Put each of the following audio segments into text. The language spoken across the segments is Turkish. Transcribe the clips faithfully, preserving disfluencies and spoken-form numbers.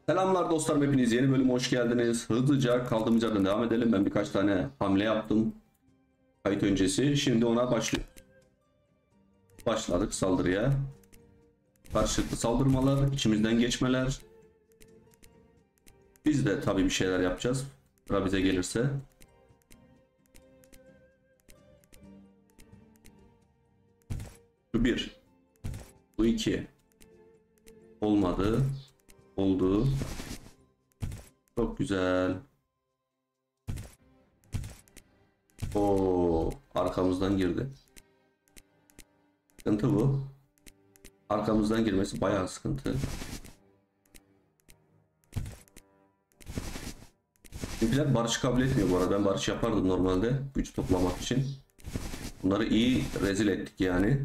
Selamlar dostlarım, hepiniz yeni bölüme hoş geldiniz. Hızlıca kaldığımız yerden devam edelim. Ben birkaç tane hamle yaptım kayıt öncesi. Şimdi ona başlıyor. Başladık saldırıya. Karşılıklı saldırmalar, içimizden geçmeler. Biz de tabii bir şeyler yapacağız. Sıra bize gelirse. Bu bir. Bu iki. Olmadı. Oldu. Çok güzel. O arkamızdan girdi. Sıkıntı bu. Arkamızdan girmesi bayağı sıkıntı. Bizimkiler barış kabul etmiyor bu arada. Ben barış yapardım normalde güç toplamak için. Bunları iyi rezil ettik yani.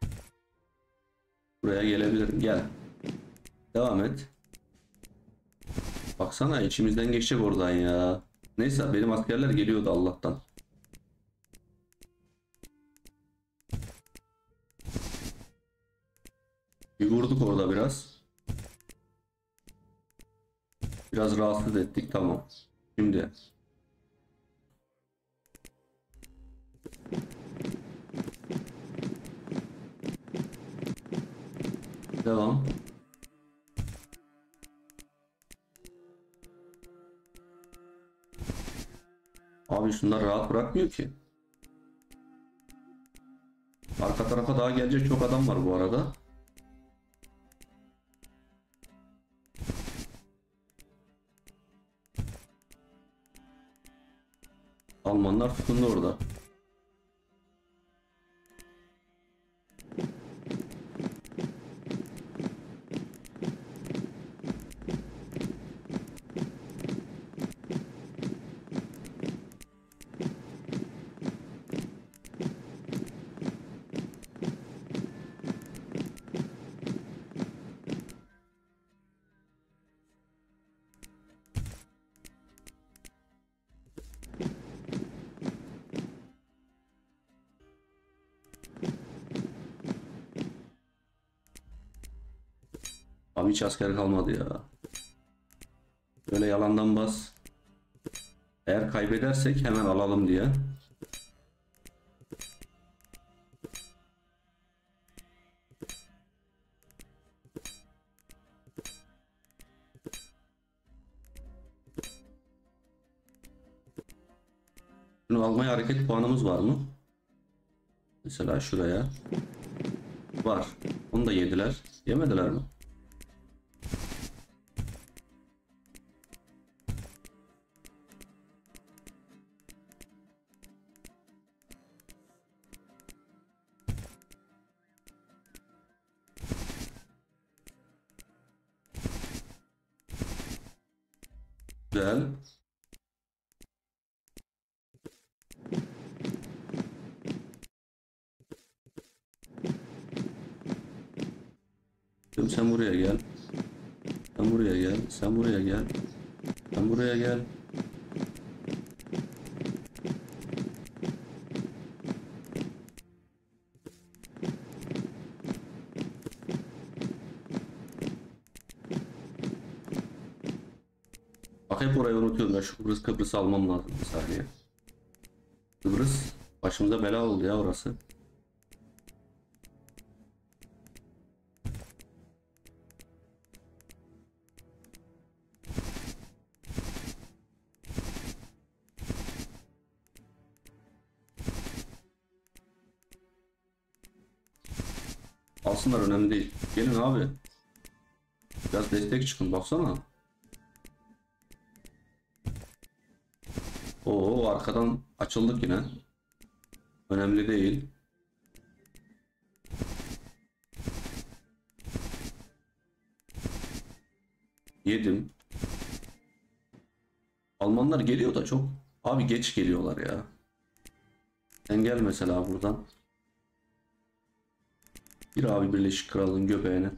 Buraya gelebilirim. Gel. Devam et. Baksana içimizden geçecek oradan ya. Neyse benim askerler geliyordu Allah'tan. Bir vurduk orada biraz. Biraz rahatsız ettik, tamam. Şimdi. Devam. Abi şunlar rahat bırakmıyor ki. Arka tarafa daha gelecek çok adam var bu arada. Almanlar tutundu orada. Abi hiç asker kalmadı ya. Böyle yalandan bas. Eğer kaybedersek hemen alalım diye. Bunu almaya hareket puanımız var mı? Mesela şuraya. Var. Onu da yediler. Yemediler mi? Güzel. Sen buraya gel. Sen buraya gel. Sen buraya gel. Sen buraya gel. Bak hep orayı unutuyorum ya. Şu Kıbrıs Kıbrıs'ı almam lazım bir saniye. Kıbrıs başımıza bela oldu ya orası. Alsınlar, önemli değil. Gelin abi. Biraz destek çıkın, baksana. Oo, arkadan açıldık yine. Önemli değil. Yedim. Almanlar geliyor da çok. Abi geç geliyorlar ya. Sen gel mesela buradan. Bir abi Birleşik Krallığın göbeğine.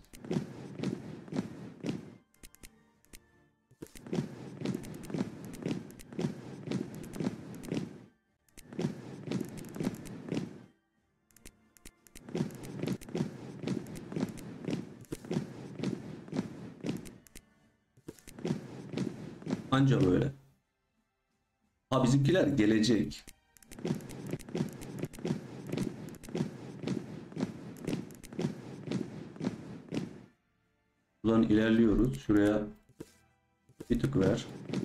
Anca böyle. Ha bizimkiler gelecek. Buradan ilerliyoruz. Şuraya bir tık ver.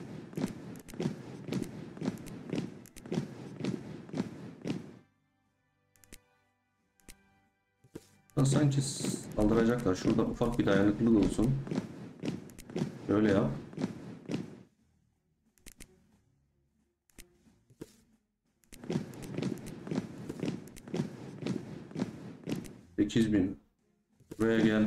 Lan sanki saldıracaklar. Şurada ufak bir dayanıklılık olsun. Böyle yap. sekiz bin. Buraya gel.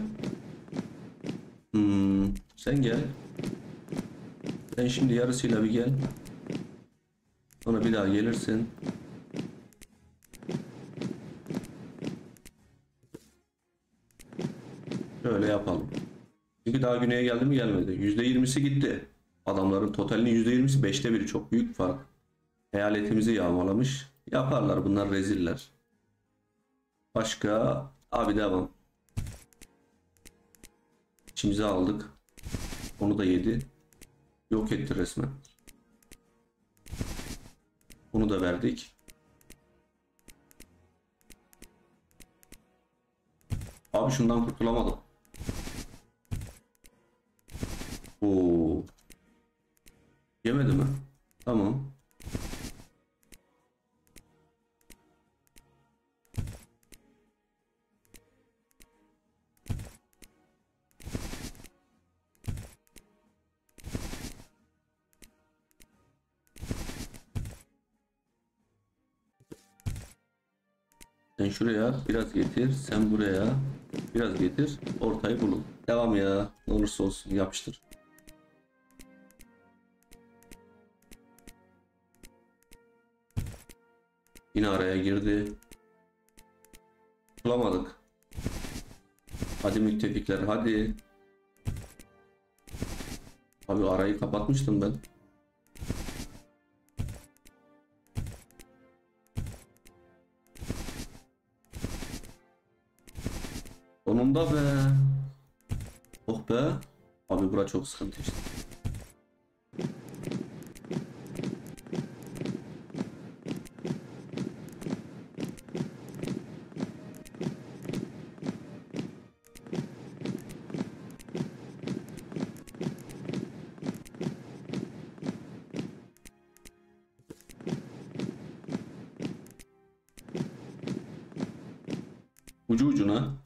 Hmm, sen gel. Sen şimdi yarısıyla bir gel. Sonra bir daha gelirsin. Şöyle yapalım. Çünkü daha güneye geldi mi gelmedi. yüzde yirmisi gitti. Adamların totalinin yüzde yirmisi beşte biri. Çok büyük fark. Eyaletimizi yağmalamış. Yaparlar bunlar, reziller. Başka? Abi devam. İçimize aldık. Onu da yedi. Yok etti resmen. Onu da verdik. Abi şundan kurtulamadım. Oo. Yemedi mi? Tamam. Sen şuraya biraz getir. Sen buraya biraz getir. Ortayı bulun. Devam ya. Ne olursa olsun yapıştır. Yine araya girdi. Bulamadık. Hadi müttefikler hadi. Abi arayı kapatmıştım ben. Sonunda be. Oh be. Abi bura çok sıkıntı işte. Ucu ucuna.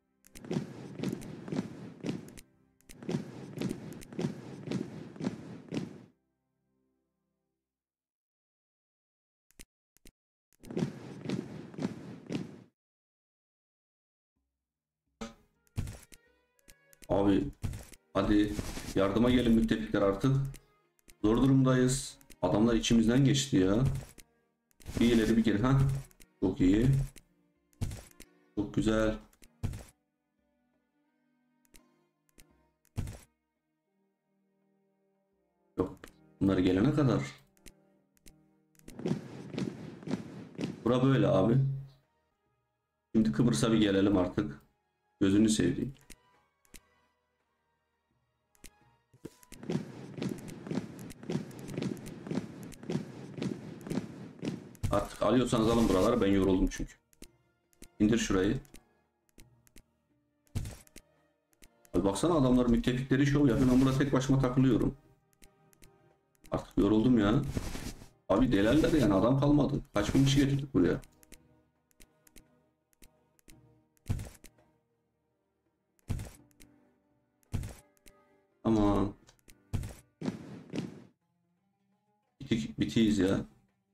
Abi hadi yardıma gelin müttefikler artık. Zor durumdayız. Adamlar içimizden geçti ya. Bir ileri bir geri. Ha? Çok iyi. Çok güzel. Yok. Bunlar gelene kadar. Bura böyle abi. Şimdi Kıbrıs'a bir gelelim artık. Gözünü seveyim. Artık alıyorsanız alın buraları. Ben yoruldum çünkü. İndir şurayı. Abi baksana adamlar müttefikleri şov yapıyor. Ben burada tek başıma takılıyorum. Artık yoruldum ya. Abi delerler yani, adam kalmadı. Kaç bin kişi getirdik buraya. Aman. Bitik, bitiyiz ya.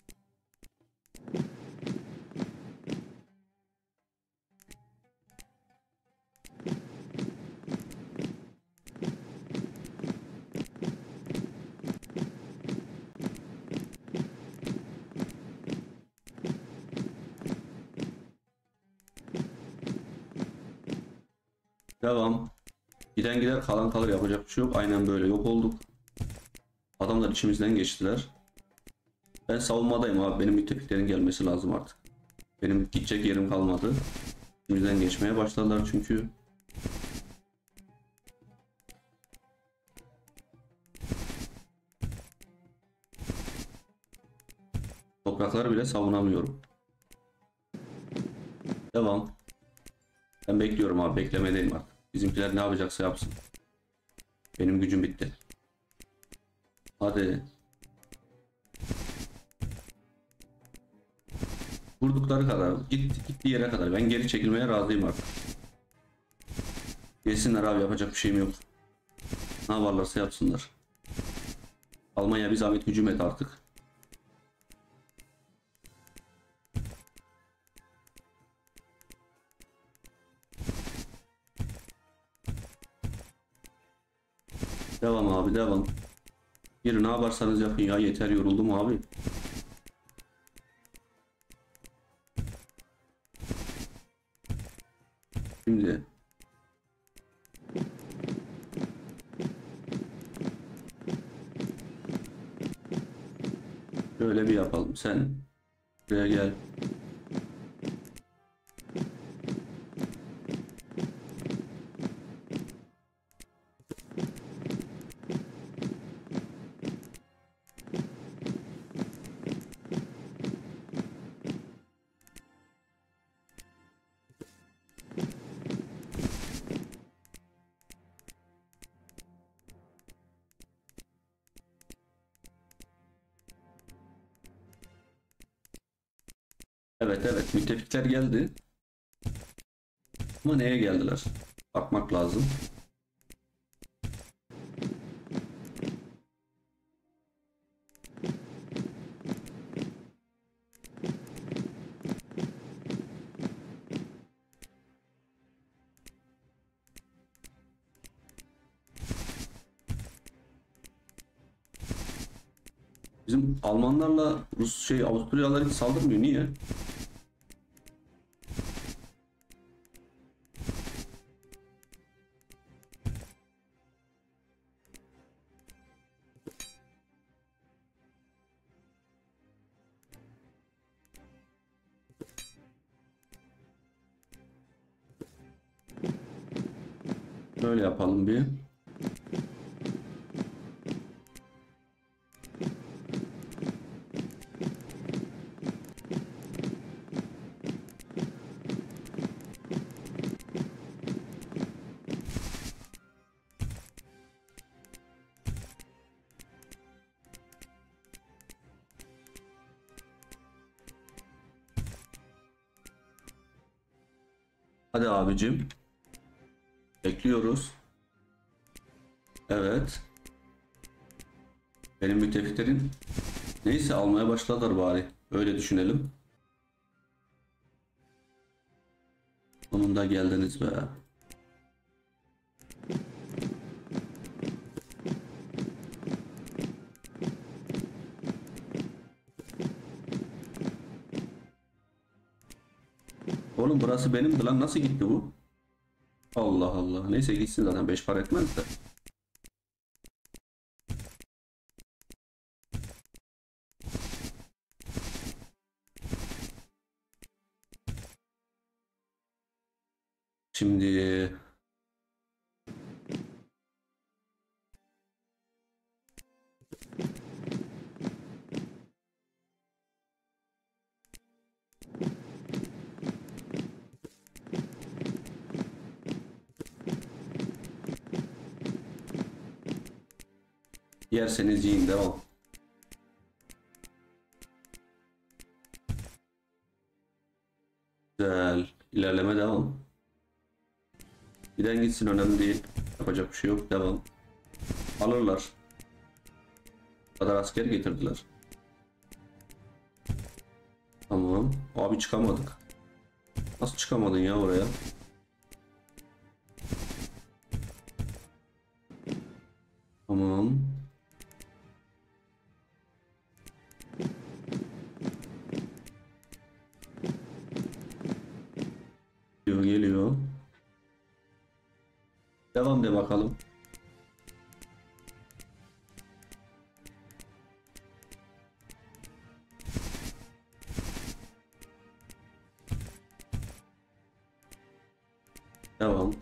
Devam. Giden gider kalan kalır, yapacak bir şey yok. Aynen böyle yok olduk. Adamlar içimizden geçtiler. Ben savunmadayım abi. Benim müttefiklerin gelmesi lazım artık. Benim gidecek yerim kalmadı. İçimizden geçmeye başladılar çünkü. Toprakları bile savunamıyorum. Devam. Ben bekliyorum abi, beklemedeyim artık. Bizimkiler ne yapacaksa yapsın. Benim gücüm bitti. Hadi. Vurdukları kadar, git, gittiği yere kadar. Ben geri çekilmeye razıyım artık. Yesinler abi, yapacak bir şeyim yok. Ne yaparlarsa yapsınlar. Almanya bir zahmet hücum et artık. Devam abi, devam. Yürü, ne yaparsanız yapın ya, yeter, yoruldum abi. Şimdi şöyle bir yapalım. Sen buraya gel. Evet evet, müttefikler geldi. Ama neye geldiler? Bakmak lazım. Bizim Almanlarla Rus şey Avusturyalılar hiç saldırmıyor. Niye? Böyle yapalım bir. Hadi abicim. Bekliyoruz. Evet. Benim müttefiklerin neyse almaya başladılar bari. Öyle düşünelim. Sonunda geldiniz be. Oğlum burası benimdi lan, nasıl gitti bu? Allah Allah. Neyse gitsin, zaten beş para etmez de. Şimdi yerseniz yiyin, devam. Güzel. İlerleme devam. Giden gitsin, önemli değil. Yapacak bir şey yok, devam. Alırlar. Bu kadar asker getirdiler. Tamam. Abi çıkamadık. Nasıl çıkamadın ya oraya? Tamam. Geliyor geliyor. Devam de bakalım. Devam.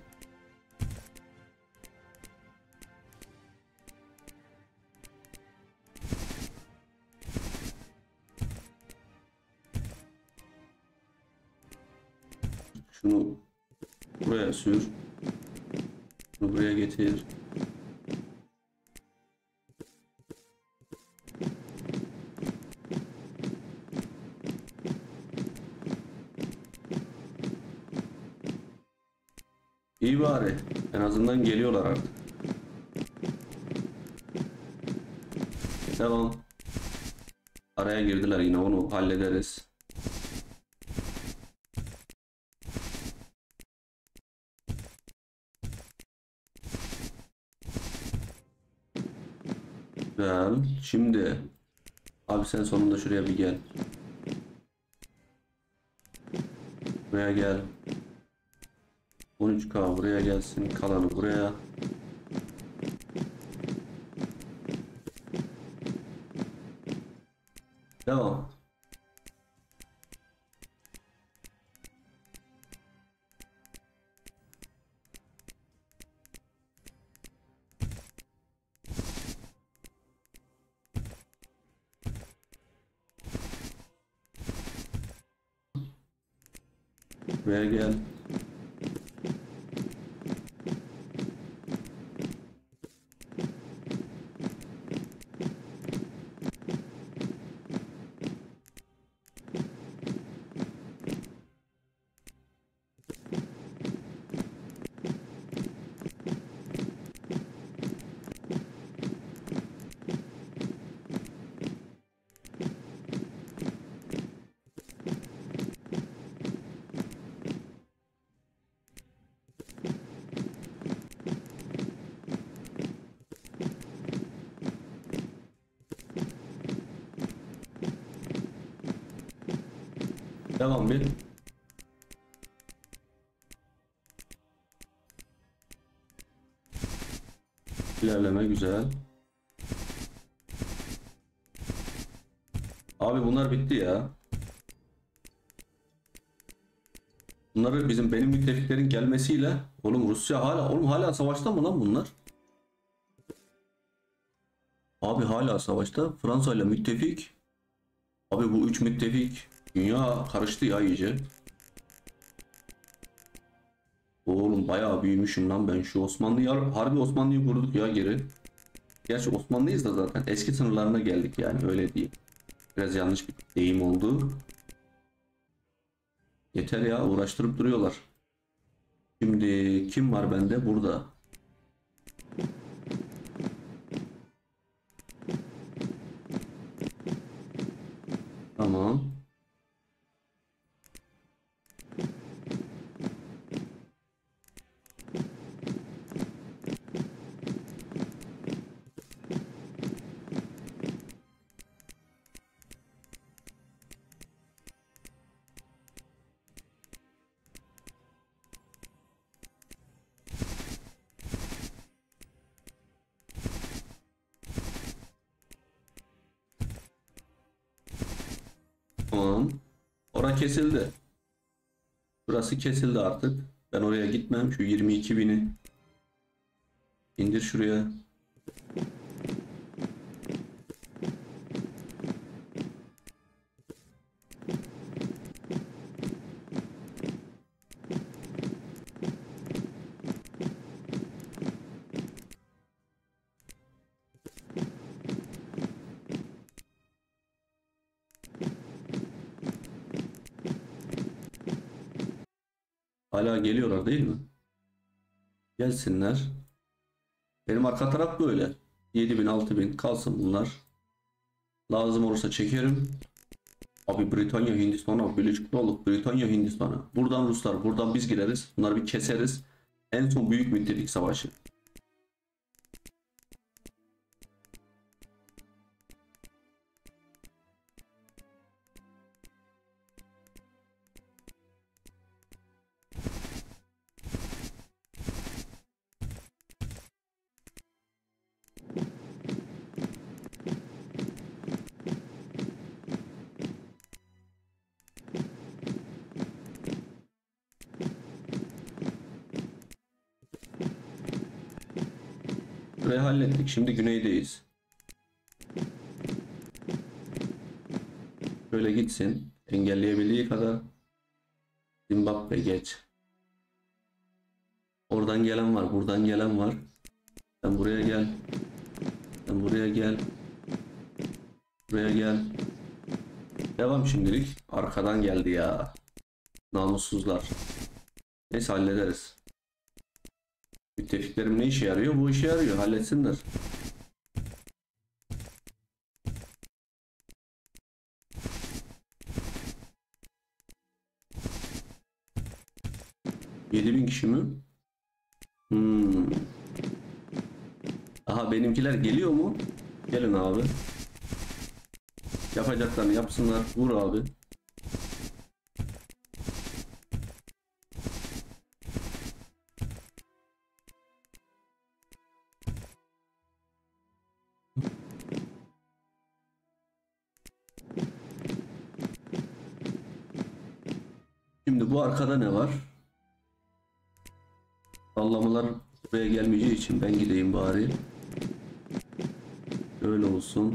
Şunu buraya sür. Şunu buraya getir. İyi bari. En azından geliyorlar artık. Devam. Araya girdiler yine, onu hallederiz. Güzel. Şimdi abi sen sonunda şuraya bir gel. Buraya gel. on üç K buraya gelsin. Kalanı buraya. Devam. Buraya gel. Devam bir. İlerleme güzel. Abi bunlar bitti ya. Bunları bizim benim müttefiklerin gelmesiyle, oğlum Rusya hala oğlum hala savaşta mı lan bunlar? Abi hala savaşta. Fransa ile müttefik. Abi bu üç müttefik, dünya karıştı ya iyice. Oğlum bayağı büyümüşüm lan ben. Şu Osmanlı'yı harbi Osmanlı'yı kurduk ya geri. Gerçi Osmanlıyız da zaten eski sınırlarına geldik yani, öyle değil. Biraz yanlış bir deyim oldu. Yeter ya, uğraştırıp duruyorlar. Şimdi kim var bende burada? Tamam. Tamam. Ora kesildi. Burası kesildi artık. Ben oraya gitmem. Şu yirmi iki bini indir şuraya. Hala geliyorlar değil mi? Gelsinler. Benim arka taraf böyle. yedi bin altı bin kalsın bunlar. Lazım olursa çekerim. Abi Britanya Hindistan'a, Birleşik Krallık Britanya Hindistan'a. Buradan Ruslar, buradan biz gireriz. Bunları bir keseriz. En son büyük müttefik savaşı. Burayı hallettik. Şimdi güneydeyiz. Böyle gitsin. Engelleyebildiği kadar. Zimbabwe geç. Oradan gelen var, buradan gelen var. Sen buraya gel. Sen buraya gel. Buraya gel. Devam şimdilik. Arkadan geldi ya. Namussuzlar. Neyse hallederiz. Müttefiklerim ne işe yarıyor? Bu işe yarıyor. Halletsinler. yedi bin kişi mi? Hmm. Aha benimkiler geliyor mu? Gelin abi. Yapacaklarını yapsınlar. Vur abi. Şimdi bu arkada ne var? Sallamalar buraya gelmeyeceği için ben gideyim bari. Öyle olsun.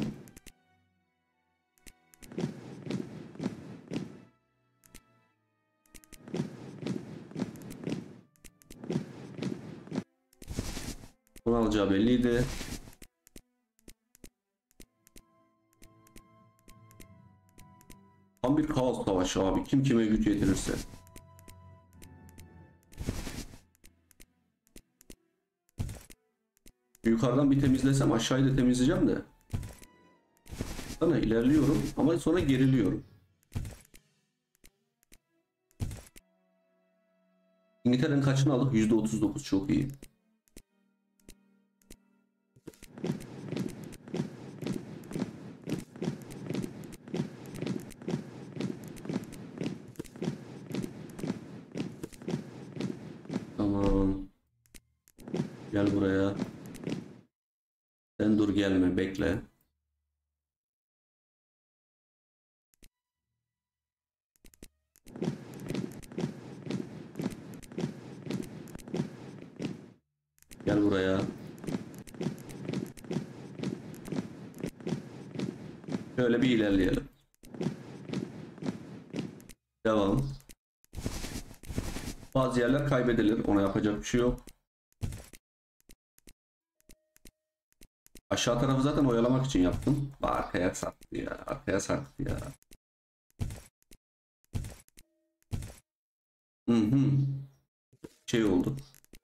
Bunu alacağı belliydi. Tam bir kaos savaşı abi. Kim kime güç yetirirse. Yukarıdan bir temizlesem aşağıyı da temizleyeceğim de. Sana ilerliyorum ama sonra geriliyorum. İngiltere'nin kaçını aldık? yüzde otuz dokuz çok iyi. Tamam. Gel buraya. Sen dur gelme bekle. Gel buraya. Şöyle bir ilerleyelim. Devam. Bazı yerler kaybedilir. Ona yapacak bir şey yok. Aşağı tarafı zaten oyalamak için yaptım. Arkaya sarktı ya. Arkaya sarktı ya. Hı hı. Şey oldu.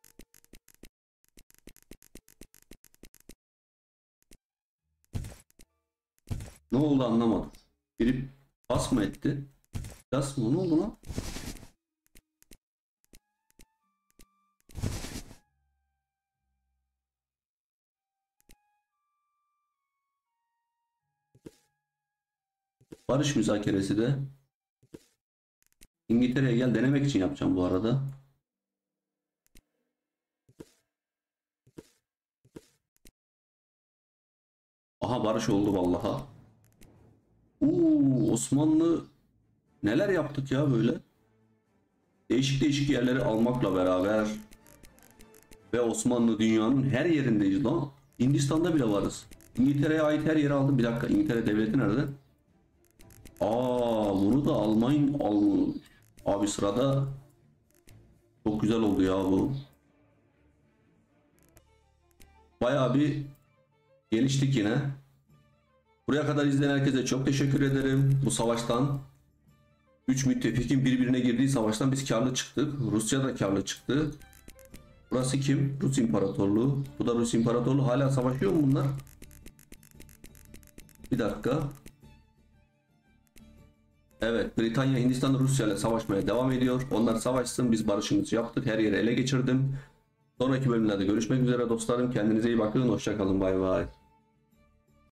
Ne oldu anlamadım. Biri pas mı etti? Pas mı? Ne oldu lan? Barış müzakeresi de. İngiltere'ye gel denemek için yapacağım bu arada. Aha barış oldu vallaha. Oo, Osmanlı neler yaptık ya böyle. Değişik değişik yerleri almakla beraber ve Osmanlı dünyanın her yerindeyiz lan. Hindistan'da bile varız. İngiltere'ye ait her yeri aldım. Bir dakika İngiltere devleti nerede? Aa bunu da Almanya almış. Abi sırada çok güzel oldu ya bu. Bayağı bir geliştik yine. Buraya kadar izleyen herkese çok teşekkür ederim. Bu savaştan üç müttefikin birbirine girdiği savaştan biz karlı çıktık. Rusya da karlı çıktı. Burası kim? Rus İmparatorluğu. Bu da Rus İmparatorluğu. Hala savaşıyor mu bunlar? Bir dakika. Evet, Britanya Hindistan Rusya ile savaşmaya devam ediyor. Onlar savaşsın, biz barışımızı yaptık. Her yeri ele geçirdim. Sonraki bölümlerde görüşmek üzere dostlarım. Kendinize iyi bakın. Hoşça kalın. Bay bay.